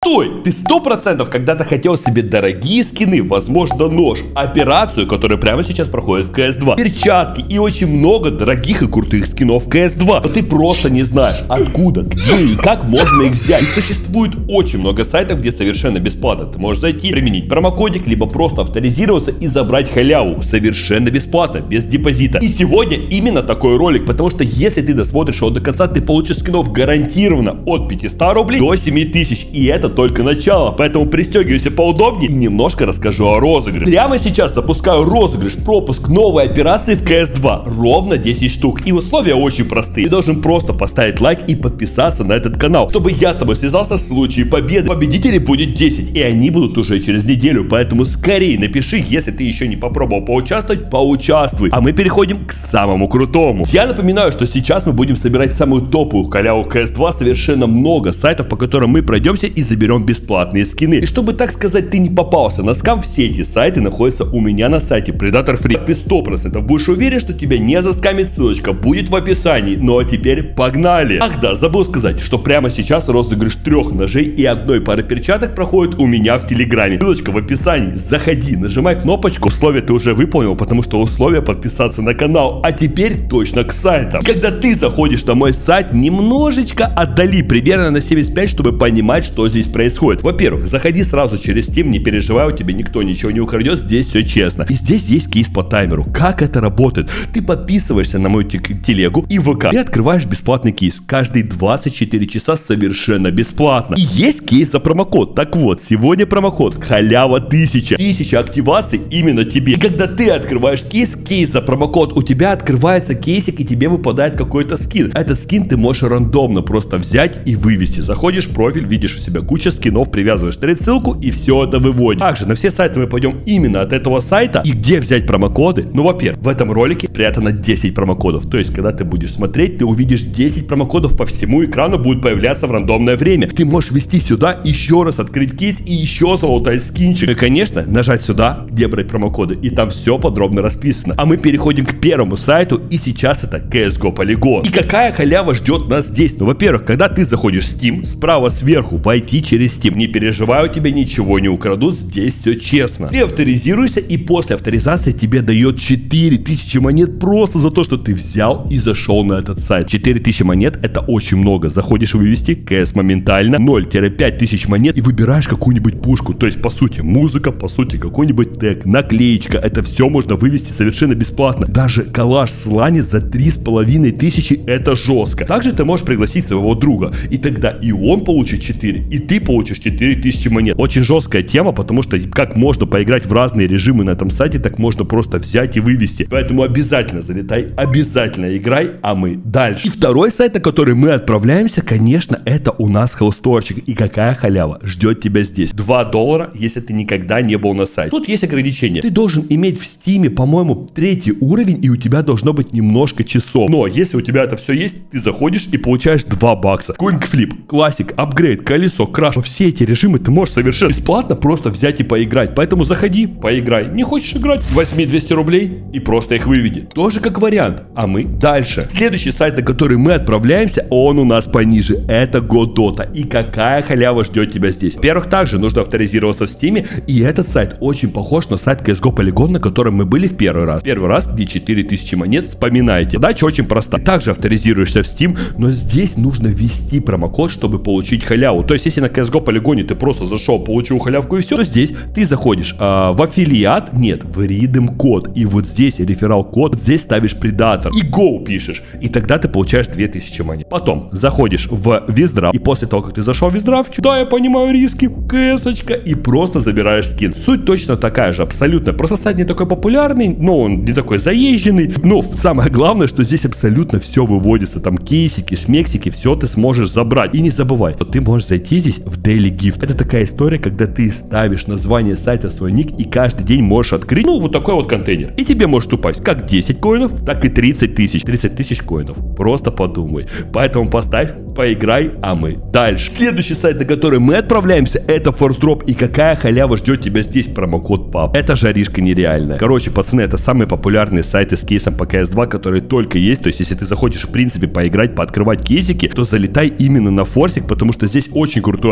Стой! Ты 100% когда-то хотел себе дорогие скины, возможно нож, операцию, которая прямо сейчас проходит в CS2, перчатки и очень много дорогих и крутых скинов в CS2. Но ты просто не знаешь, откуда, где и как можно их взять. И существует очень много сайтов, где совершенно бесплатно ты можешь зайти, применить промокодик, либо просто авторизироваться и забрать халяву совершенно бесплатно, без депозита. И сегодня именно такой ролик, потому что если ты досмотришь его до конца, ты получишь скинов гарантированно от 500 рублей до 7000. И это только начало, поэтому пристегивайся поудобнее и немножко расскажу о розыгрыше. Прямо сейчас запускаю розыгрыш, пропуск новой операции в CS2, ровно 10 штук. И условия очень простые. Ты должен просто поставить лайк и подписаться на этот канал, чтобы я с тобой связался в случае победы. Победителей будет 10, и они будут уже через неделю, поэтому скорее напиши, если ты еще не попробовал поучаствовать, поучаствуй. А мы переходим к самому крутому. Я напоминаю, что сейчас мы будем собирать самую топовую халяву в CS2, совершенно много сайтов, по которым мы пройдемся и заберем бесплатные скины. И чтобы, так сказать, ты не попался на скам, все эти сайты находятся у меня на сайте Predator Free. Ты 100% будешь уверен, что тебя не заскамит, ссылочка будет в описании. Ну а теперь погнали! Ах да, забыл сказать, что прямо сейчас розыгрыш 3 ножей и 1 пары перчаток проходит у меня в Телеграме. Ссылочка в описании. Заходи, нажимай кнопочку. Условия ты уже выполнил, потому что условия подписаться на канал. А теперь точно к сайтам. Когда ты заходишь на мой сайт, немножечко отдали, примерно на 75, чтобы понимать, что здесь происходит. Во-первых, заходи сразу через Steam, не переживай, у тебя никто ничего не украдет, здесь все честно. И здесь есть кейс по таймеру. Как это работает? Ты подписываешься на мою телегу и ВК, и открываешь бесплатный кейс. Каждые 24 часа совершенно бесплатно. И есть кейс за промокод. Так вот, сегодня промокод халява 1000. 1000 активаций именно тебе. И когда ты открываешь кейс за промокод, у тебя открывается кейсик и тебе выпадает какой-то скин. Этот скин ты можешь рандомно просто взять и вывести. Заходишь в профиль, видишь у себя куча скинов, привязываешь ссылку и все это выводишь. Также на все сайты мы пойдем именно от этого сайта. И где взять промокоды? Ну, во-первых, в этом ролике спрятано 10 промокодов. То есть, когда ты будешь смотреть, ты увидишь 10 промокодов по всему экрану, будут появляться в рандомное время. Ты можешь ввести сюда, еще раз открыть кейс и еще залутать скинчик. И, конечно, нажать сюда, где брать промокоды. И там все подробно расписано. А мы переходим к первому сайту, и сейчас это CSGO Polygon. И какая халява ждет нас здесь? Ну, во-первых, когда ты заходишь в Steam, справа сверху войти через Steam. Не переживай, у тебя ничего не украдут, здесь все честно. Ты авторизируешься, и после авторизации тебе дает 4000 монет просто за то, что ты взял и зашел на этот сайт. 4000 монет это очень много. Заходишь вывести CS моментально, 0-5000 монет и выбираешь какую-нибудь пушку. То есть, по сути, музыка, по сути, какой-нибудь тег, наклеечка. Это все можно вывести совершенно бесплатно. Даже коллаж сланец за 3500 это жестко. Также ты можешь пригласить своего друга, и тогда и он получит 4, и ты получишь 4000 монет. Очень жесткая тема, потому что как можно поиграть в разные режимы на этом сайте, так можно просто взять и вывести. Поэтому обязательно залетай, обязательно играй, а мы дальше. И второй сайт, на который мы отправляемся, конечно, это у нас Hellstorчик. И какая халява ждет тебя здесь? $2, если ты никогда не был на сайте. Тут есть ограничения. Ты должен иметь в Steam, по-моему, 3 уровень, и у тебя должно быть немножко часов. Но если у тебя это все есть, ты заходишь и получаешь 2 бакса. Коинг-флип, классик, апгрейд, колесо, краш. Но все эти режимы ты можешь совершенно бесплатно просто взять и поиграть. Поэтому заходи, поиграй. Не хочешь играть? Возьми 200 рублей и просто их выведи. Тоже как вариант. А мы дальше. Следующий сайт, на который мы отправляемся, он у нас пониже. Это Godota. И какая халява ждет тебя здесь? Во-первых, также нужно авторизироваться в Steam. И этот сайт очень похож на сайт CSGO Polygon, на котором мы были в первый раз. Первый раз, где 4000 монет, вспоминайте. Задача очень проста. Также авторизируешься в Steam, но здесь нужно ввести промокод, чтобы получить халяву. То есть, если на CSGO Polygon ты просто зашел, получил халявку и все, то здесь ты заходишь в аффилиат, нет, в Redeem код. И вот здесь реферал код, вот здесь ставишь Predator и Go пишешь. И тогда ты получаешь 2000 монет. Потом заходишь в Виздрафт, и после того, как ты зашел в Виздрафт, да, я понимаю риски, кэсочка, и просто забираешь скин. Суть точно такая же, абсолютно. Просто сайт не такой популярный, но он не такой заезженный. Но самое главное, что здесь абсолютно все выводится. Там кейсики, шмексики, все ты сможешь забрать. И не забывай, что ты можешь зайти здесь в Daily Gift. Это такая история, когда ты ставишь название сайта, свой ник, и каждый день можешь открыть, ну, вот такой вот контейнер. И тебе может упасть как 10 коинов, так и 30 тысяч. 30 тысяч коинов. Просто подумай. Поэтому поставь, поиграй, а мы дальше. Следующий сайт, на который мы отправляемся, это Force Drop. И какая халява ждет тебя здесь? Промокод PAP. Это жаришка нереальная. Короче, пацаны, это самые популярные сайты с кейсом по CS2, которые только есть. То есть, если ты захочешь, в принципе, поиграть, пооткрывать кейсики, то залетай именно на Форсик, потому что здесь очень крутой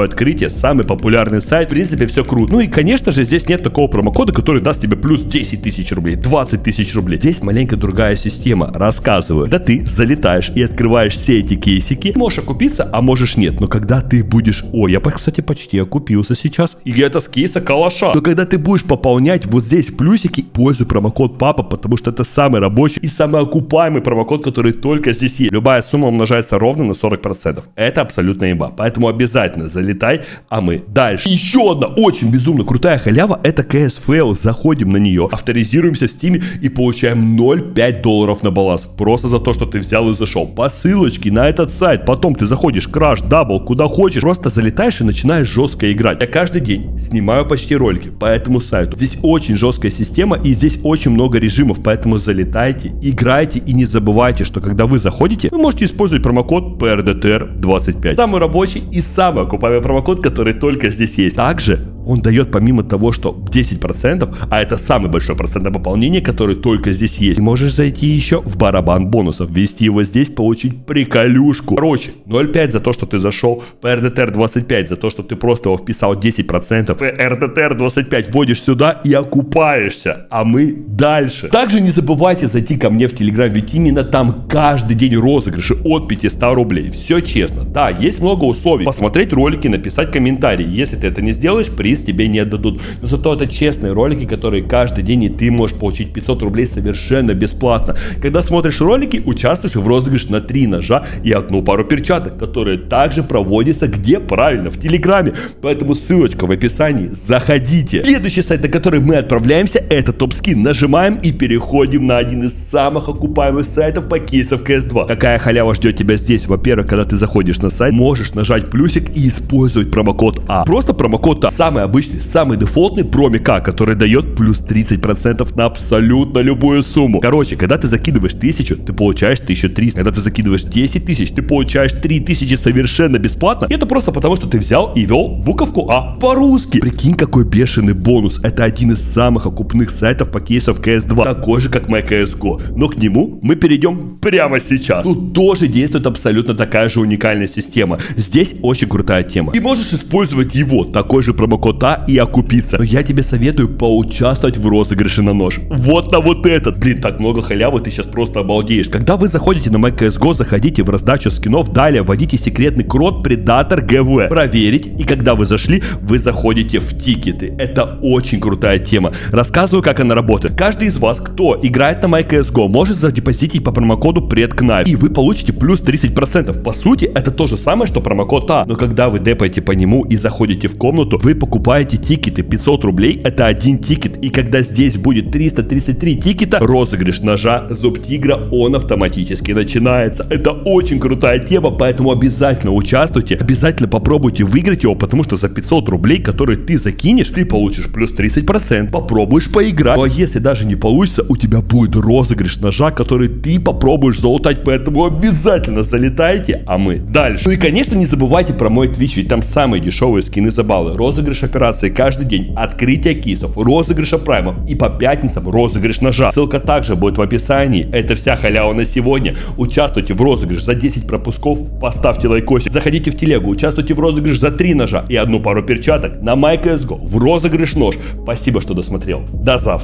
открытие, самый популярный сайт, в принципе, все круто. Ну и, конечно же, здесь нет такого промокода, который даст тебе плюс 10 тысяч рублей, 20 тысяч рублей. Здесь маленько другая система, рассказываю. Когда ты залетаешь и открываешь все эти кейсики, можешь окупиться, а можешь нет. Но когда ты будешь... О, я, кстати, почти окупился сейчас. И это с кейса калаша. Но когда ты будешь пополнять вот здесь плюсики, пользуй промокод ПАПА, потому что это самый рабочий и самый окупаемый промокод, который только здесь есть. Любая сумма умножается ровно на 40%. Это абсолютно имба. Поэтому обязательно залетай, а мы дальше. Еще одна очень безумно крутая халява, это CSFL. Заходим на нее, авторизируемся в Steam и получаем 0,5 долларов на баланс. Просто за то, что ты взял и зашел. По ссылочке на этот сайт. Потом ты заходишь, краш, дабл, куда хочешь. Просто залетаешь и начинаешь жестко играть. Я каждый день снимаю почти ролики по этому сайту. Здесь очень жесткая система и здесь очень много режимов. Поэтому залетайте, играйте и не забывайте, что когда вы заходите, вы можете использовать промокод PRDTR25. Самый рабочий и самый окупаемый промокод, который только здесь есть. Также он дает, помимо того, что 10%, а это самый большой процент на пополнение, который только здесь есть, ты можешь зайти еще в барабан бонусов, ввести его здесь, получить приколюшку. Короче, 0,5 за то, что ты зашел, PRDTR 25 за то, что ты просто его вписал 10%, PRDTR 25 вводишь сюда и окупаешься, а мы дальше. Также не забывайте зайти ко мне в Telegram, ведь именно там каждый день розыгрыши от 500 рублей. Все честно. Да, есть много условий. Посмотреть ролики, написать комментарий. Если ты это не сделаешь, приз тебе не отдадут. Но зато это честные ролики, которые каждый день и ты можешь получить 500 рублей совершенно бесплатно. Когда смотришь ролики, участвуешь в розыгрыше на 3 ножа и 1 пару перчаток, которые также проводятся где? Правильно, в Телеграме. Поэтому ссылочка в описании. Заходите. Следующий сайт, на который мы отправляемся, это Топскин. Нажимаем и переходим на один из самых окупаемых сайтов по кейсам CS2. Какая халява ждет тебя здесь? Во-первых, когда ты заходишь на сайт, можешь нажать плюсик и использовать промокод А. Просто промокод А. Самый обычный, самый дефолтный промик А, который дает плюс 30% на абсолютно любую сумму. Короче, когда ты закидываешь 1000, ты получаешь 1300. Когда ты закидываешь 10 тысяч, ты получаешь 3000 совершенно бесплатно. И это просто потому, что ты взял и ввел буковку А по-русски. Прикинь, какой бешеный бонус. Это один из самых окупных сайтов по кейсам CS2. Такой же, как MyCSGO. Но к нему мы перейдем прямо сейчас. Тут тоже действует абсолютно такая же уникальная система. Здесь очень крутая тема. И можешь использовать его, такой же промокод А, и окупиться. Но я тебе советую поучаствовать в розыгрыше на нож. Вот на вот этот. Блин, так много халявы, ты сейчас просто обалдеешь. Когда вы заходите на MyCSGO, заходите в раздачу скинов, далее вводите секретный код Predator GV. Проверить. И когда вы зашли, вы заходите в тикеты. Это очень крутая тема. Рассказываю, как она работает. Каждый из вас, кто играет на MyCSGO, может задепозитить по промокоду PredKnife. И вы получите плюс 30%. По сути, это то же самое, что промокод А. Но когда вы депаете по нему и заходите в комнату, вы покупаете тикеты. 500 рублей это один тикет. И когда здесь будет 333 тикета, розыгрыш ножа Зуб Тигра, он автоматически начинается. Это очень крутая тема, поэтому обязательно участвуйте. Обязательно попробуйте выиграть его, потому что за 500 рублей, которые ты закинешь, ты получишь плюс 30%. Попробуешь поиграть. Ну а если даже не получится, у тебя будет розыгрыш ножа, который ты попробуешь залутать. Поэтому обязательно залетайте, а мы дальше. Ну и конечно не забывайте про мой Twitch, ведь там самые дешевые скины за баллы. Розыгрыш операции каждый день, открытие кейсов, розыгрыша праймов и по пятницам розыгрыш ножа. Ссылка также будет в описании. Это вся халява на сегодня. Участвуйте в розыгрыш за 10 пропусков, поставьте лайкосик. Заходите в телегу, участвуйте в розыгрыш за 3 ножа и 1 пару перчаток на MyCSGO в розыгрыш нож. Спасибо, что досмотрел. До завтра.